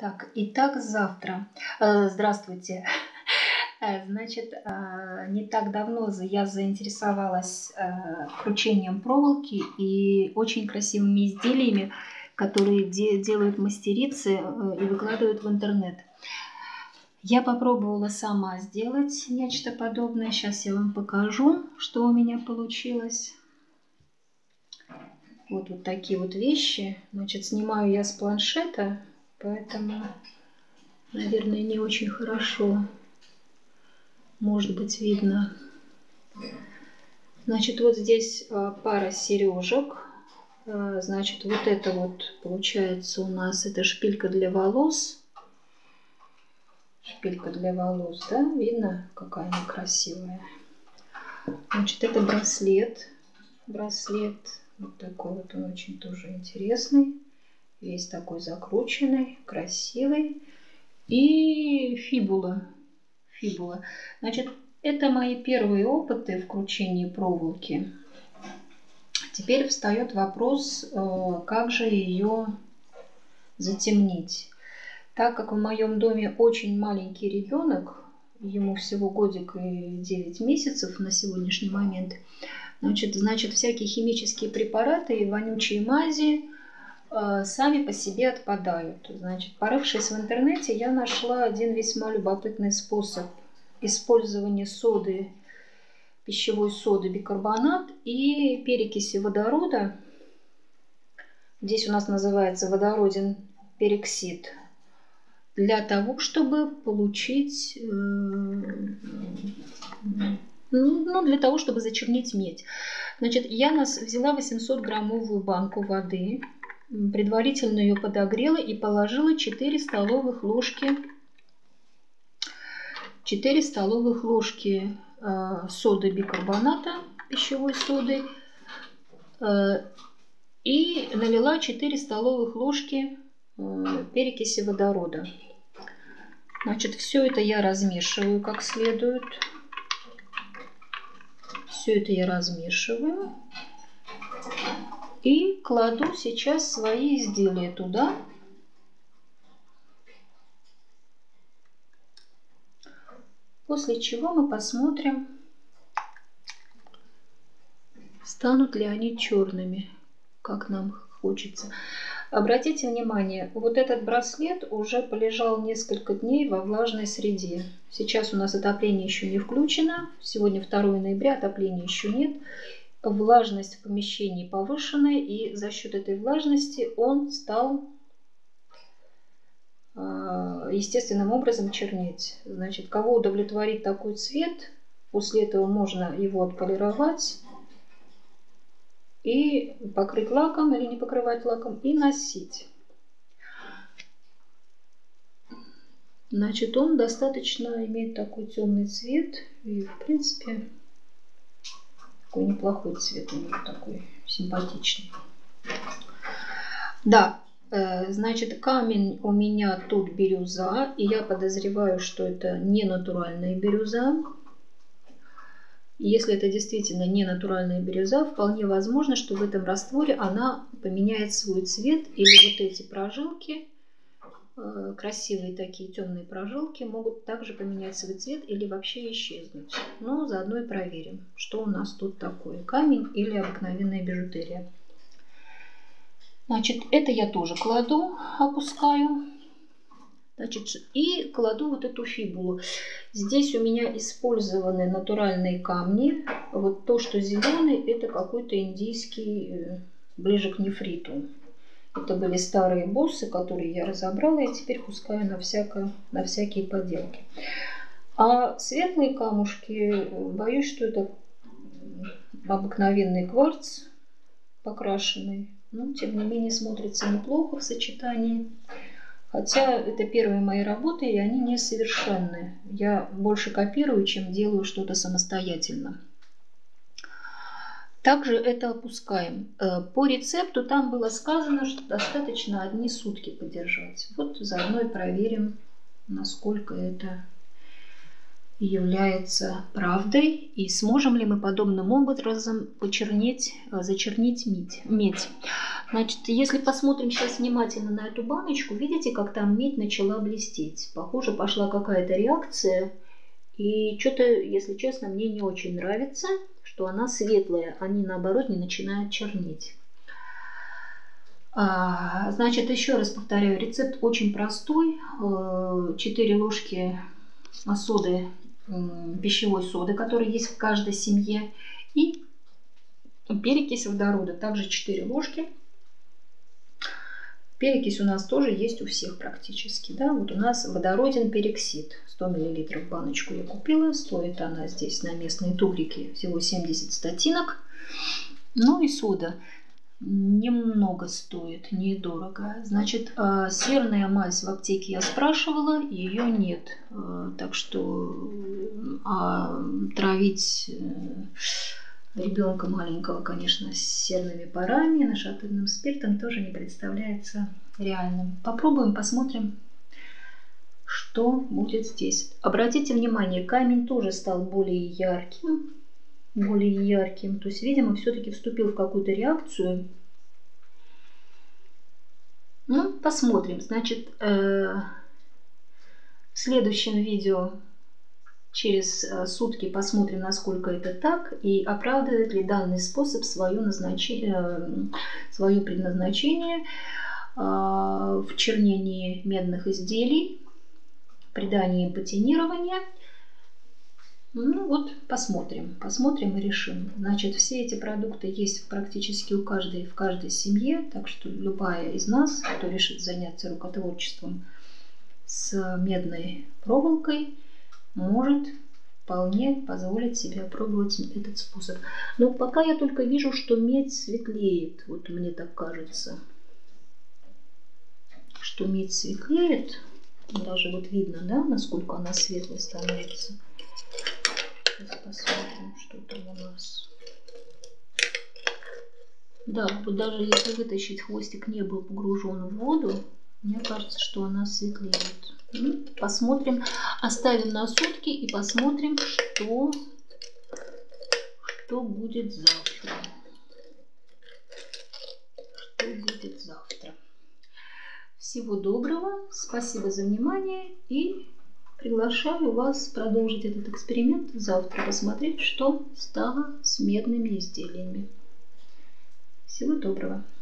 Так, итак, завтра. Здравствуйте. Значит, не так давно я заинтересовалась кручением проволоки и очень красивыми изделиями, которые делают мастерицы и выкладывают в интернет. Я попробовала сама сделать нечто подобное. Сейчас я вам покажу, что у меня получилось. Вот такие вот вещи. Значит, снимаю я с планшета, поэтому, наверное, не очень хорошо, может быть, видно. Значит, вот здесь пара сережек. Значит, вот это вот получается у нас, это шпилька для волос. Шпилька для волос, да? Видно, какая она красивая. Значит, это браслет. Браслет вот такой вот, он очень тоже интересный. Весь такой закрученный, красивый. И фибула. Фибула. Значит, это мои первые опыты в кручении проволоки. Теперь встает вопрос, как же ее затемнить. Так как в моем доме очень маленький ребенок, ему всего годик и 9 месяцев на сегодняшний момент, значит всякие химические препараты и вонючие мази сами по себе отпадают. Значит, порывшись в интернете, я нашла один весьма любопытный способ использования соды, пищевой соды бикарбонат и перекиси водорода. Здесь у нас называется водороден пероксид. Для того, чтобы получить, для того, чтобы зачернить медь. Значит, я взяла 800-граммовую банку воды, предварительно ее подогрела и положила 4 столовых ложки соды бикарбоната, пищевой соды, и налила 4 столовых ложки перекиси водорода. Значит, все это я размешиваю как следует. Все это я размешиваю. И кладу сейчас свои изделия туда. После чего мы посмотрим, станут ли они черными, как нам хочется. Обратите внимание, вот этот браслет уже полежал несколько дней во влажной среде. Сейчас у нас отопление еще не включено. Сегодня 2 ноября, отопления еще нет. Влажность в помещении повышенная, и за счет этой влажности он стал естественным образом чернеть. Значит, кого удовлетворит такой цвет, после этого можно его отполировать и покрыть лаком или не покрывать лаком и носить. Значит, он достаточно имеет такой темный цвет и, в принципе, такой неплохой цвет у него, такой симпатичный. Да, значит, камень у меня тут бирюза, и я подозреваю, что это не натуральная бирюза. Если это действительно не натуральная бирюза, вполне возможно, что в этом растворе она поменяет свой цвет, или вот эти прожилки, красивые такие темные прожилки, могут также поменять свой цвет или вообще исчезнуть. Но заодно и проверим, что у нас тут такое, камень или обыкновенная бижутерия. Значит, это я тоже кладу, опускаю. Значит, и кладу вот эту фибулу. Здесь у меня использованы натуральные камни. Вот то, что зеленый, это какой-то индийский, ближе к нефриту. Это были старые буссы, которые я разобрала, и теперь пускаю на всякие поделки. А светлые камушки, боюсь, что это обыкновенный кварц покрашенный. Но, тем не менее, смотрится неплохо в сочетании. Хотя это первые мои работы, и они несовершенны. Я больше копирую, чем делаю что-то самостоятельно. Также это опускаем. По рецепту там было сказано, что достаточно 1 сутки подержать. Вот заодно и проверим, насколько это является правдой, и сможем ли мы подобным образом зачернить медь. Значит, если посмотрим сейчас внимательно на эту баночку, видите, как там медь начала блестеть. Похоже, пошла какая-то реакция, и что-то, если честно, мне не очень нравится, что она светлая, они наоборот не начинают чернеть. Значит, еще раз повторяю, рецепт очень простой. 4 ложки соды, пищевой соды, которая есть в каждой семье, и перекись водорода, также 4 ложки. Перекись у нас тоже есть у всех практически. Да? Вот у нас водородин пероксид. 100 мл баночку я купила. Стоит она здесь на местные тугрики всего 70 статинок. Ну и сода. Немного стоит, недорого. Значит, серная мазь в аптеке я спрашивала, ее нет. Так что травить ребенка маленького, конечно, с серными парами, нашатырным спиртом тоже не представляется реальным. Попробуем, посмотрим, что будет здесь. Обратите внимание, камень тоже стал более ярким. То есть, видимо, все-таки вступил в какую-то реакцию. Ну, посмотрим. Значит, в следующем видео через сутки посмотрим, насколько это так, и оправдывает ли данный способ свое предназначение в чернении медных изделий, придании патинирования. Ну вот, посмотрим и решим. Значит, все эти продукты есть практически в каждой семье, так что любая из нас, кто решит заняться рукотворчеством с медной проволокой, может вполне позволить себе опробовать этот способ. Но пока я только вижу, что медь светлеет. Вот мне так кажется, что медь светлеет. Даже вот видно, да, насколько она светлой становится. Сейчас посмотрим, что там у нас. Да, вот даже если вытащить, хвостик не был погружен в воду, мне кажется, что она светлеет. Посмотрим, оставим на сутки и посмотрим, что будет завтра. Всего доброго, спасибо за внимание и приглашаю вас продолжить этот эксперимент завтра, посмотреть, что стало с медными изделиями. Всего доброго.